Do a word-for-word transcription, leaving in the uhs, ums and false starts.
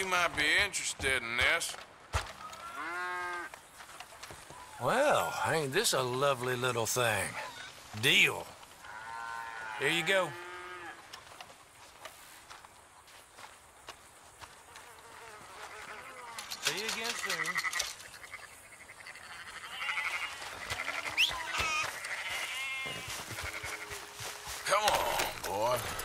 you might be interested in this. Well, ain't this a lovely little thing? Deal. Here you go. See you again soon. Come on, boy.